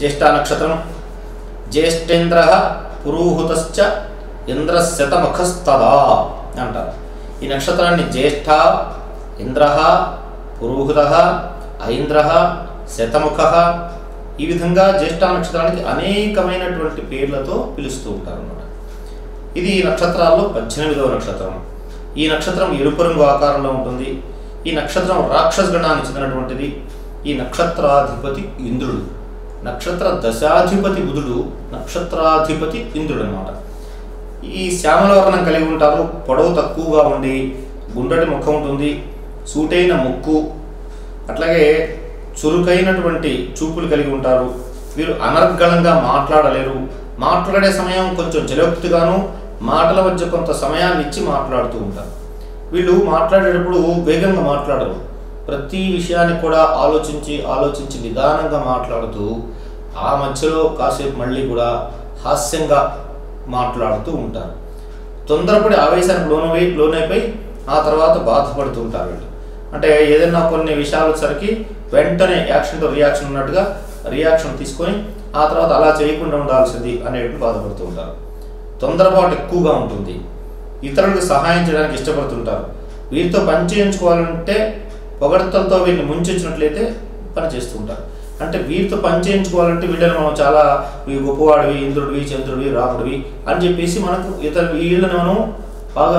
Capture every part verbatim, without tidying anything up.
జ్యేష్ఠ నక్షత్రం. జ్యేష్ఠేంద్ర పురోహుతశ్చ ఇంద్రశతముఖస్తదా అంటారు. ఈ నక్షత్రాన్ని జ్యేష్ఠ, ఇంద్ర, పురోహుత, ఐంద్ర, శతముఖ ఈ విధంగా జ్యేష్ఠ నక్షత్రానికి అనేకమైనటువంటి పేర్లతో పిలుస్తూ ఉంటారు అన్నమాట. ఇది నక్షత్రాల్లో పద్దెనిమిదవ నక్షత్రం. ఈ నక్షత్రం ఎరుపు రంగు ఆకారంలో ఉంటుంది. ఈ నక్షత్రం రాక్షస గణానికి చెందినటువంటిది. ఈ నక్షత్రాధిపతి ఇంద్రుడు. నక్షత్ర దశాధిపతి బుధుడు, నక్షత్రాధిపతి ఇంద్రుడు అన్నమాట. ఈ శ్యామల వర్ణం కలిగి ఉంటారు. పొడవు తక్కువగా ఉండి గుండ్రటి ముఖం ఉంటుంది, సూటైన ముక్కు, అట్లాగే చురుకైనటువంటి చూపులు కలిగి ఉంటారు. వీరు అనర్గళంగా మాట్లాడలేరు. మాట్లాడే సమయం కొంచెం జలోక్తిగాను, మాటల మధ్య కొంత సమయాన్ని ఇచ్చి మాట్లాడుతూ ఉంటారు. వీళ్ళు మాట్లాడేటప్పుడు వేగంగా మాట్లాడరు. ప్రతి విషయాన్ని కూడా ఆలోచించి ఆలోచించి నిదానంగా మాట్లాడుతూ ఆ మధ్యలో కాసేపు మళ్ళీ కూడా హాస్యంగా మాట్లాడుతూ ఉంటారు. తొందరపడి ఆవేశానికి లోనై లోనైపోయి ఆ తర్వాత బాధపడుతూ ఉంటారు వీళ్ళు. అంటే ఏదైనా కొన్ని విషయాలు వచ్చేసరికి వెంటనే యాక్షన్తో రియాక్షన్ ఉన్నట్టుగా రియాక్షన్ తీసుకొని ఆ తర్వాత అలా చేయకుండా ఉండాల్సింది అనేటువంటి బాధపడుతూ ఉంటారు. తొందరపాటు ఎక్కువగా ఉంటుంది. ఇతరులకు సహాయం చేయడానికి ఇష్టపడుతుంటారు. వీరితో పని చేయించుకోవాలంటే పొగడ్తలతో వీరిని ముంచెచ్చినట్లయితే పని చేస్తూ ఉంటారు. అంటే వీరితో పని చేయించుకోవాలంటే వీళ్ళని మనం చాలా గొప్పవాడివి, ఇంద్రుడివి, చంద్రుడివి, రాముడివి అని చెప్పేసి మనకు ఇతర వీళ్ళని మనం బాగా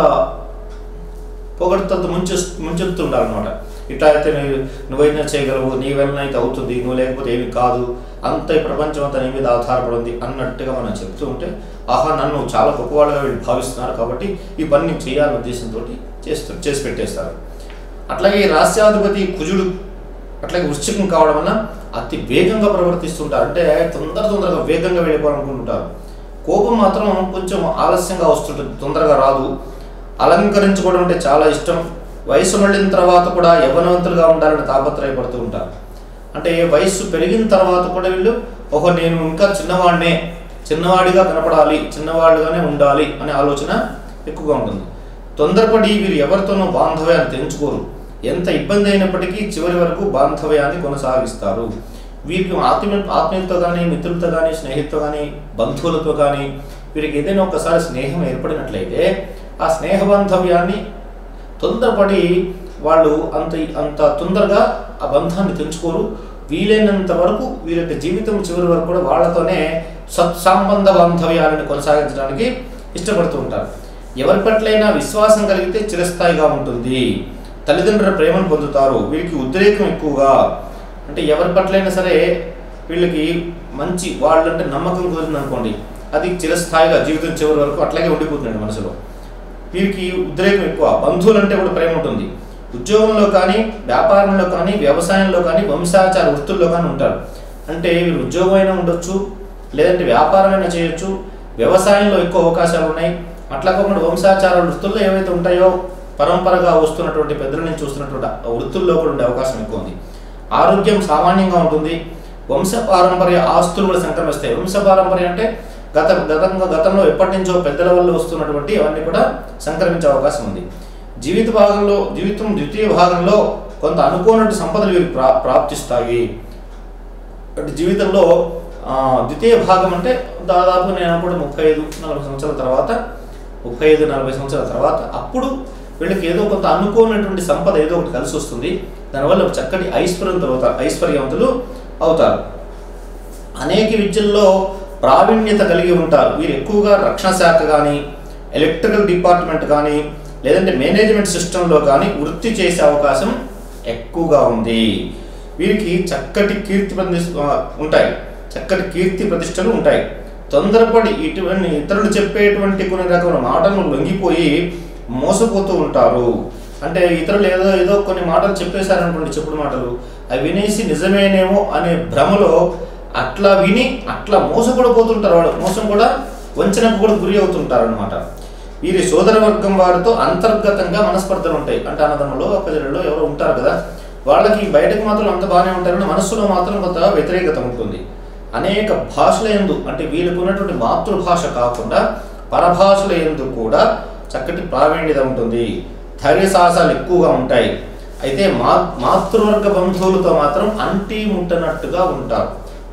పొగడ్తలతో ముంచె ముంచెత్తుండాలన్నమాట. ఇట్లా అయితే నువ్వు నువ్వైనా చేయగలవు, నీ వలన అయితే అవుతుంది, నువ్వు లేకపోతే ఏమి కాదు, అంత ఈ ప్రపంచం అంతా నీ మీద ఆధారపడింది అన్నట్టుగా మనం చెప్తూ ఉంటే ఆహా నన్ను చాలా గొప్పవాడుగా వీళ్ళు భావిస్తున్నారు కాబట్టి ఈ పని నేను చేయాలనే ఉద్దేశంతో చేస్తూ చేసి పెట్టేస్తారు. అట్లాగే ఈ రాస్యాధిపతి కుజుడు అట్లాగే వృశ్చికం కావడం వల్ల అతి వేగంగా ప్రవర్తిస్తుంటారు. అంటే తొందర తొందరగా వేగంగా వెళ్ళిపోవాలనుకుంటుంటారు. కోపం మాత్రం కొంచెం ఆలస్యంగా వస్తుంటుంది, తొందరగా రాదు. అలంకరించుకోవడం అంటే చాలా ఇష్టం. వయసు మళ్ళిన తర్వాత కూడా యవ్వనవంతులుగా ఉండాలని తాపత్రయపడుతూ ఉంటారు. అంటే వయస్సు పెరిగిన తర్వాత కూడా వీళ్ళు ఓహో నేను ఇంకా చిన్నవాడినే, చిన్నవాడిగా కనపడాలి, చిన్నవాడిగానే ఉండాలి అనే ఆలోచన ఎక్కువగా ఉంటుంది. తొందరపడి వీరు ఎవరితోనూ బాంధవ్యాన్ని తెంచుకోరు. ఎంత ఇబ్బంది అయినప్పటికీ చివరి వరకు బాంధవ్యాన్ని కొనసాగిస్తారు. వీరికి ఆత్మీయ ఆత్మీయులతో కానీ, మిత్రులతో కానీ, స్నేహితులతో కానీ, బంధువులతో కానీ వీరికి ఏదైనా ఒకసారి స్నేహం ఏర్పడినట్లయితే ఆ స్నేహ బాంధవ్యాన్ని తొందరపడి వాళ్ళు అంత అంత తొందరగా ఆ బంధాన్ని తెంచుకోరు. వీలైనంత వరకు వీరి యొక్క జీవితం చివరి వరకు కూడా వాళ్ళతోనే సత్సంబంధ బాంధవ్యాలను కొనసాగించడానికి ఇష్టపడుతూ ఉంటారు. ఎవరి పట్లైనా విశ్వాసం కలిగితే చిరస్థాయిగా ఉంటుంది. తల్లిదండ్రుల ప్రేమను పొందుతారు. వీరికి ఉద్రేకం ఎక్కువగా, అంటే ఎవరి పట్లైనా సరే వీళ్ళకి మంచి వాళ్ళంటే నమ్మకం కుదిరింది అనుకోండి, అది చిరస్థాయిగా జీవితం చివరి వరకు అట్లాగే ఉండిపోతుందండి మనసులో. వీరికి ఉద్రేకం ఎక్కువ. బంధువులంటే కూడా ప్రేమ ఉంటుంది. ఉద్యోగంలో కానీ, వ్యాపారంలో కానీ, వ్యవసాయంలో కానీ, వంశాచార వృత్తుల్లో కానీ ఉంటారు. అంటే వీరు ఉద్యోగం అయినా ఉండొచ్చు, లేదంటే వ్యాపారం అయినా చేయొచ్చు, వ్యవసాయంలో ఎక్కువ అవకాశాలు ఉన్నాయి. అట్లా కాకుండా వంశాచార వృత్తుల్లో ఏవైతే ఉంటాయో పరంపరగా వస్తున్నటువంటి పెద్దల నుంచి చూస్తున్నటువంటి వృత్తుల్లో కూడా ఉండే అవకాశం ఎక్కువ ఉంది. ఆరోగ్యం సామాన్యంగా ఉంటుంది. వంశ పారంపర్య ఆస్తులు కూడా సంక్రమిస్తాయి. వంశ పారంపర్యం అంటే గత గతంగా గతంలో ఎప్పటి నుంచో పెద్దల వల్ల వస్తున్నటువంటి అవన్నీ కూడా సంక్రమించే అవకాశం ఉంది. జీవిత భాగంలో జీవితం ద్వితీయ భాగంలో కొంత అనుకోనటువంటి సంపదలు వీరికి ప్రా ప్రాప్తిస్తాయి. అంటే జీవితంలో ద్వితీయ భాగం అంటే దాదాపు నేను కూడా ముప్పై ఐదు నలభై సంవత్సరాల తర్వాత ముప్పై ఐదు నలభై సంవత్సరాల తర్వాత అప్పుడు వీళ్ళకి ఏదో కొంత అనుకోనటువంటి సంపద ఏదో ఒకటి కలిసి వస్తుంది. దానివల్ల చక్కటి ఐశ్వర్యంతులు అవుతారు ఐశ్వర్యవంతులు అవుతారు. అనేక విద్యల్లో ప్రావీణ్యత కలిగి ఉంటారు. వీరు ఎక్కువగా రక్షణ శాఖ కానీ, ఎలక్ట్రికల్ డిపార్ట్మెంట్ కానీ, లేదంటే మేనేజ్మెంట్ సిస్టంలో కానీ వృత్తి చేసే అవకాశం ఎక్కువగా ఉంది. వీరికి చక్కటి కీర్తి ప్రతిష్ట ఉంటాయి చక్కటి కీర్తి ప్రతిష్టలు ఉంటాయి. తొందరపడి ఇటువంటి ఇతరులు చెప్పేటువంటి కొన్ని రకమైన మాటలను లొంగిపోయి మోసపోతూ ఉంటారు. అంటే ఇతరులు ఏదో ఏదో కొన్ని మాటలు చెప్పేశారనుకోండి, చెప్పుడు మాటలు, అవి వినేసి నిజమేనేమో అనే భ్రమలో అట్లా విని అట్లా మోసపడిపోతుంటారు. వాళ్ళు మోసం కూడా వంచనకు కూడా గురి అవుతుంటారు అనమాట. వీరి సోదర వర్గం వారితో అంతర్గతంగా మనస్పర్ధలు ఉంటాయి. అంటే అన్నదమ్ములో ఒకరిలో ఎవరో ఉంటారు కదా, వాళ్ళకి బయటకు మాత్రం అంత బాగానే ఉంటారని మనస్సులో మాత్రం కొంత వ్యతిరేకత ఉంటుంది. అనేక భాషల యందు అంటే వీళ్ళకు ఉన్నటువంటి మాతృభాష కాకుండా పరభాషల యందు కూడా చక్కటి ప్రావీణ్యత ఉంటుంది. ధైర్య సాహసాలు ఎక్కువగా ఉంటాయి. అయితే మా మాతృవర్గ బంధువులతో మాత్రం అంటీ ముట్టనట్టుగా ఉంటారు.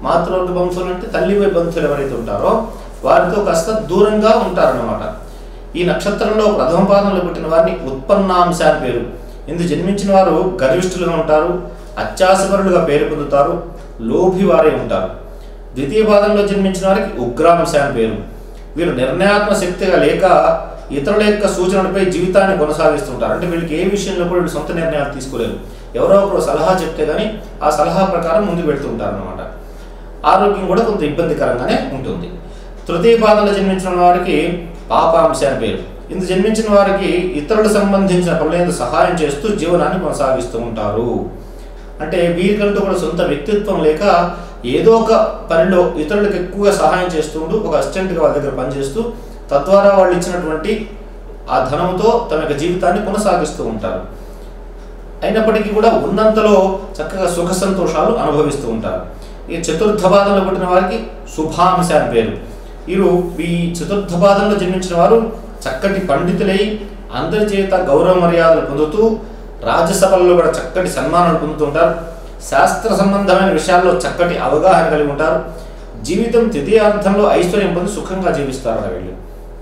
మాతృవర్గ బంధువులు అంటే తల్లిపై బంధువులు ఎవరైతే ఉంటారో వారితో కాస్త దూరంగా ఉంటారన్నమాట. ఈ నక్షత్రంలో ప్రథమ పాదంలో పుట్టిన వారిని ఉత్పన్నాంశ అని పేరు. ఇందు జన్మించిన వారు గర్విష్ఠులుగా ఉంటారు, అత్యాసపరులుగా పేరు పొందుతారు, లోభి వారే ఉంటారు. ద్వితీయ పాదంలో జన్మించిన వారికి ఉగ్రాంశ అని పేరు. వీరు నిర్ణయాత్మక శక్తిగా లేక ఇతరుల యొక్క సూచనలపై జీవితాన్ని కొనసాగిస్తుంటారు. అంటే వీళ్ళకి ఏ విషయంలో కూడా వీళ్ళు సొంత నిర్ణయాలు తీసుకోలేరు. ఎవరో ఒకరు సలహా చెప్తే కానీ ఆ సలహా ప్రకారం ముందుకు పెడుతుంటారు అన్నమాట. ఆరోగ్యం కూడా కొంత ఇబ్బందికరంగానే ఉంటుంది. తృతీయ పాదంలో జన్మించిన వారికి పాపాంశ అని పేరు. ఇందు జన్మించిన వారికి ఇతరులకు సంబంధించిన పనులందు సహాయం చేస్తూ జీవనాన్ని కొనసాగిస్తూ ఉంటారు. అంటే వీరికంటూ కూడా సొంత వ్యక్తిత్వం లేక ఏదో ఒక పనిలో ఇతరులకు ఎక్కువగా సహాయం చేస్తుంటూ ఒక అసిస్టెంట్గా వాళ్ళ దగ్గర పనిచేస్తూ తద్వారా వాళ్ళు ఇచ్చినటువంటి ఆ ధనంతో తమ యొక్క జీవితాన్ని కొనసాగిస్తూ ఉంటారు. అయినప్పటికీ కూడా ఉన్నంతలో చక్కగా సుఖ సంతోషాలు అనుభవిస్తూ ఉంటారు. ఈ చతుర్థ పాదంలో పుట్టిన వారికి శుభాంశ అని పేరు. వీరు ఈ చతుర్థ పాదంలో జన్మించిన వారు చక్కటి పండితులై అందరి చేత గౌరవ మర్యాదలు పొందుతూ రాజ్యసభల్లో కూడా చక్కటి సన్మానాలు పొందుతుంటారు. శాస్త్ర సంబంధమైన విషయాల్లో చక్కటి అవగాహన కలిగి ఉంటారు. జీవితం తృతీయార్థంలో ఐశ్వర్యం పొంది సుఖంగా జీవిస్తారు వీళ్ళు.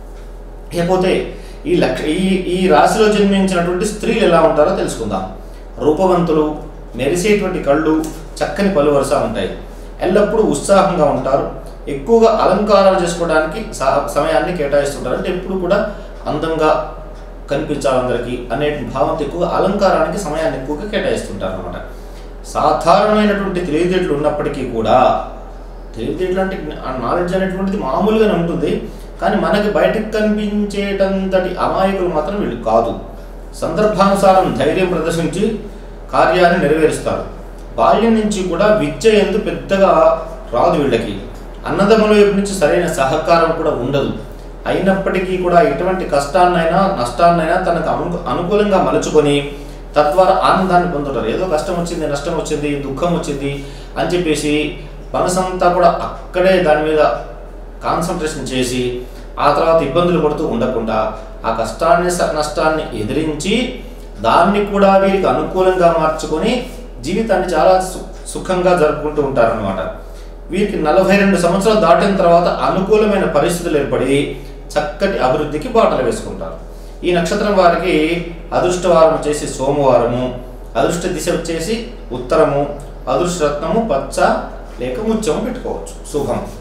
లేకపోతే ఈ లక్ష ఈ ఈ రాశిలో జన్మించినటువంటి స్త్రీలు ఎలా ఉంటారో తెలుసుకుందాం. రూపవంతులు, మెరిసేటువంటి కళ్ళు, చక్కని పలు వరుస ఉంటాయి. ఎల్లప్పుడూ ఉత్సాహంగా ఉంటారు. ఎక్కువగా అలంకారాలు చేసుకోవడానికి సమయాన్ని కేటాయిస్తుంటారు. అంటే ఎప్పుడు కూడా అందంగా కనిపించాలి అందరికీ అనే భావంతో ఎక్కువగా అలంకారానికి సమయాన్ని ఎక్కువగా కేటాయిస్తుంటారు అన్నమాట. సాధారణమైనటువంటి తెలివితేటలు ఉన్నప్పటికీ కూడా, తెలివితేటలు అంటే నాలెడ్జ్ అనేటువంటిది మామూలుగానే ఉంటుంది, కానీ మనకి బయటకు కనిపించేటంతటి అమాయకులు మాత్రం వీళ్ళు కాదు. సందర్భానుసారం ధైర్యం ప్రదర్శించి కార్యాన్ని నెరవేరుస్తారు. బాల్యం నుంచి కూడా విద్య ఎందు పెద్దగా రాదు వీళ్ళకి. అన్నదమ్ముల వైపు నుంచి సరైన సహకారం కూడా ఉండదు. అయినప్పటికీ కూడా ఎటువంటి కష్టాన్నైనా నష్టాన్నైనా తనకు అను అనుకూలంగా మలుచుకొని తద్వారా ఆనందాన్ని పొందుతారు. ఏదో కష్టం వచ్చింది, నష్టం వచ్చింది, దుఃఖం వచ్చింది అని చెప్పేసి మనసంతా కూడా అక్కడే దాని మీద కాన్సన్ట్రేషన్ చేసి ఆ తర్వాత ఇబ్బందులు పడుతూ ఉండకుండా ఆ కష్టాన్ని నష్టాన్ని ఎదిరించి దాన్ని కూడా వీరికి అనుకూలంగా మార్చుకొని జీవితాన్ని చాలా సుఖంగా జరుపుకుంటూ ఉంటారన్నమాట. వీరికి నలభై రెండు సంవత్సరాలు దాటిన తర్వాత అనుకూలమైన పరిస్థితులు ఏర్పడి చక్కటి అభివృద్ధికి బాటలు వేసుకుంటారు. ఈ నక్షత్రం వారికి అదృష్టవారం వచ్చేసి సోమవారము, అదృష్ట దిశ వచ్చేసి ఉత్తరము, అదృష్టరత్నము పచ్చ లేక ముత్యము పెట్టుకోవచ్చు. శుభం.